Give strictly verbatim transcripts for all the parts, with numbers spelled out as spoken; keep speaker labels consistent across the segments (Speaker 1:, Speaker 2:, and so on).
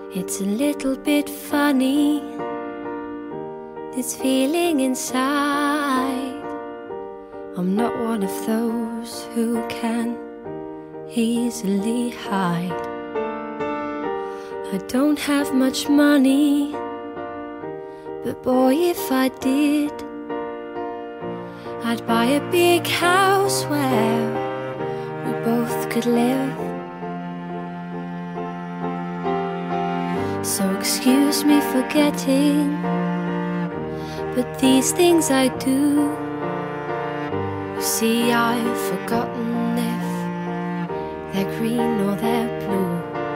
Speaker 1: It's a little bit funny, this feeling inside. I'm not one of those who can easily hide. I don't have much money, but boy, if I did, I'd buy a big house where we both could live. So excuse me for getting, but these things I do. You see, I've forgotten if they're green or they're blue.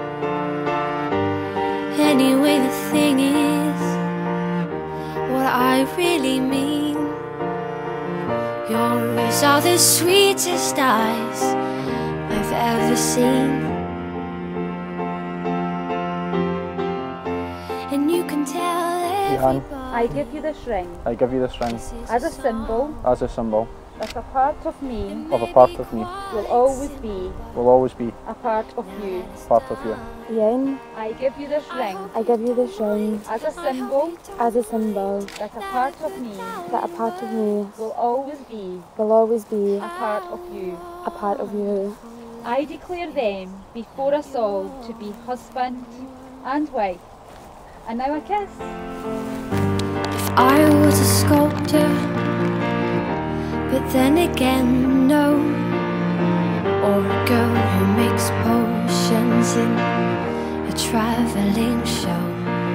Speaker 1: Anyway, the thing is, what I really mean, your eyes are the sweetest eyes I've ever seen. And you can tell everybody.
Speaker 2: I give you this ring.
Speaker 3: I give you this ring.
Speaker 2: As a symbol.
Speaker 3: As a symbol.
Speaker 2: That a part of me.
Speaker 3: Of a part of me.
Speaker 2: Will always be.
Speaker 3: Will always be.
Speaker 2: A part of you.
Speaker 3: Part of you.
Speaker 4: Iain,
Speaker 2: I give you this ring.
Speaker 4: I give you this ring.
Speaker 2: As a symbol.
Speaker 4: As a symbol.
Speaker 2: That a part of me.
Speaker 4: That a part of me.
Speaker 2: Will always be.
Speaker 4: Will always be.
Speaker 2: A part of you.
Speaker 4: A part of you.
Speaker 2: I declare them before us all to be husband and wife. And now a kiss.
Speaker 1: If I was a sculptor, but then again, no. Or a girl who makes potions in a traveling show.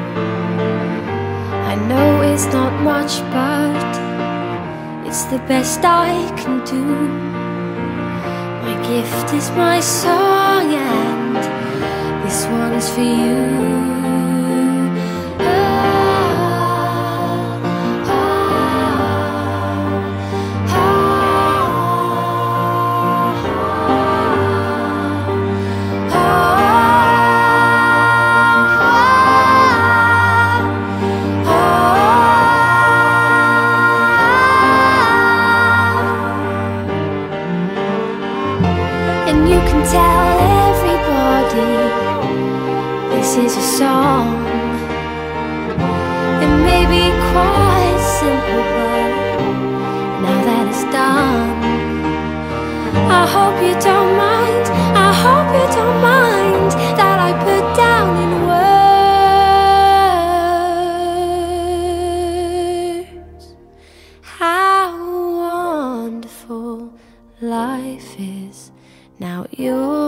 Speaker 1: I know it's not much, but it's the best I can do. My gift is my song, and this one's for you. And you can tell everybody this is a song. It may be quite simple, but now that it's done, I hope you don't mind, I hope you don't mind that I put down in words how wonderful life is. Now you're